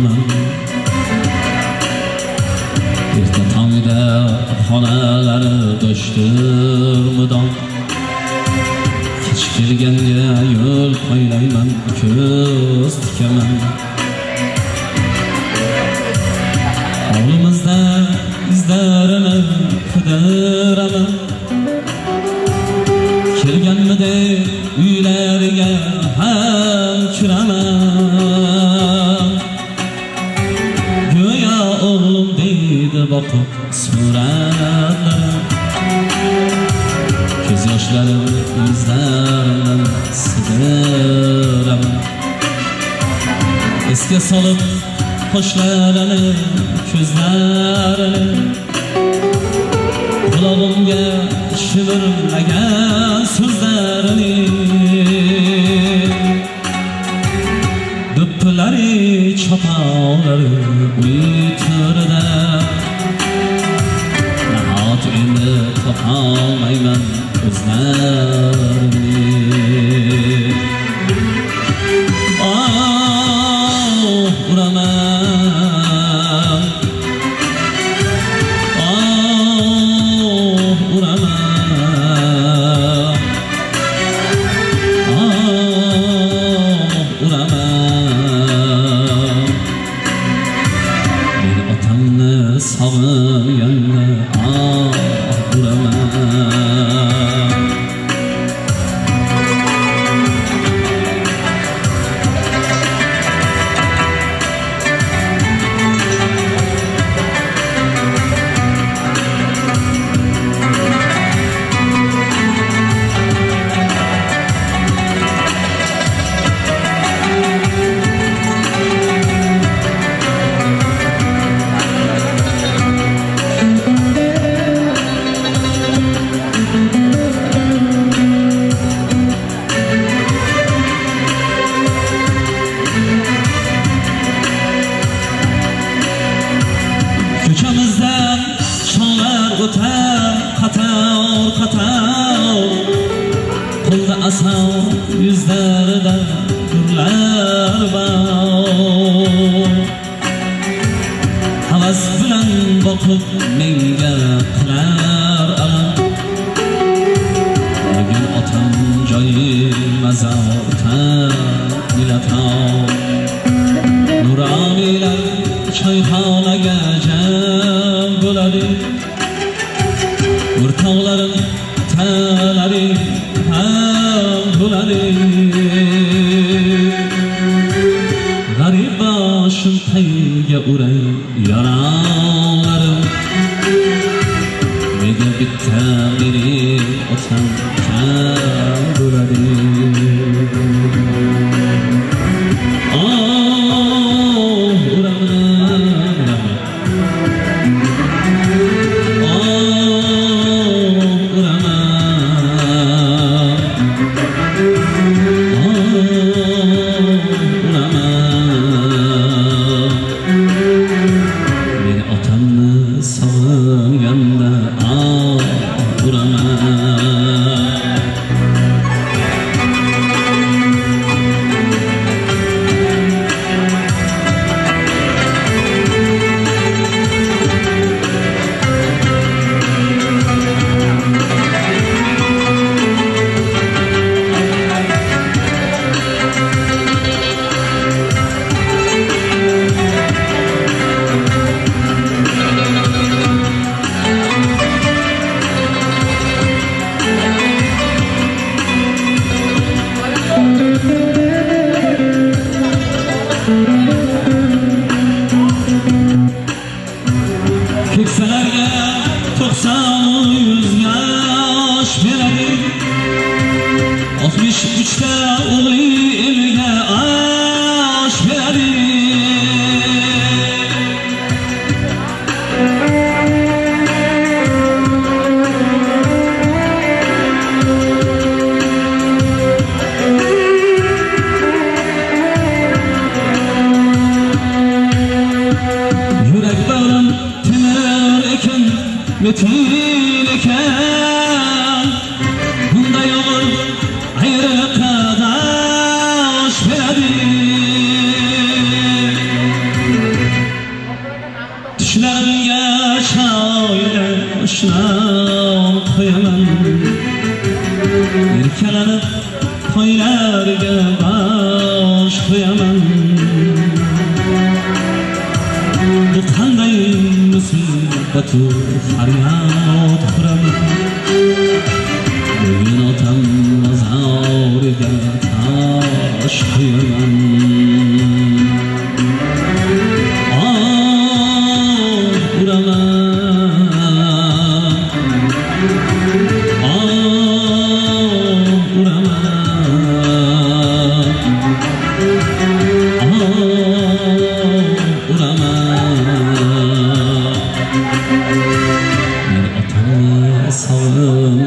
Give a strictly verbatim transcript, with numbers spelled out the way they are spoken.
uraman. Erta tongda xonalari do'shtirmidon, kech kelganga yo'l qo'ylayman, ko'z tikaman. Hovlimizda izlarini qidiraman, kelganmidi uylariga ham kiraman. Go'yo o'g'lim deydi boqib suratlarim, ko'z yoshlarim izlarimdan sidiraman. Esga solib qoshlarini, ko'zlarini, qulog'imga shivirlagan so'zlarini, do'ppilari chatoqlari uytirda. Nahot endi topolmayman ko'zlarini. Oh, uraman, oh, uraman, oh, uraman. Men otamni sog'inganda, oh, uraman. Ko'chamizdan sholar o'tar qator qator, qo'lda asov yuzlarida gullar bor. Havas bilan boqib menga qilar alam, bugun otam joyi mazorda milator. Nuroniylar choyxonaga jam bo'ladi, o'rtoqlarim talari ham bo'ladi. G'arib boshim tayga uray yaralarim, nega bitta mening otam kam bo'ladi. Keksalarga to'qson yuz yosh beradi, oltmish uchta o'g'li elga osh beradi. Yurak bag'rim temir ekan, metin ekan, bunday o'g'il ayriliqqa dosh beradi. başına koyamam erkalanıp toylarga baş koyamam bu qanday musibat-u faryod quraman bugun otam mozoriga tosh qo'yaman sağım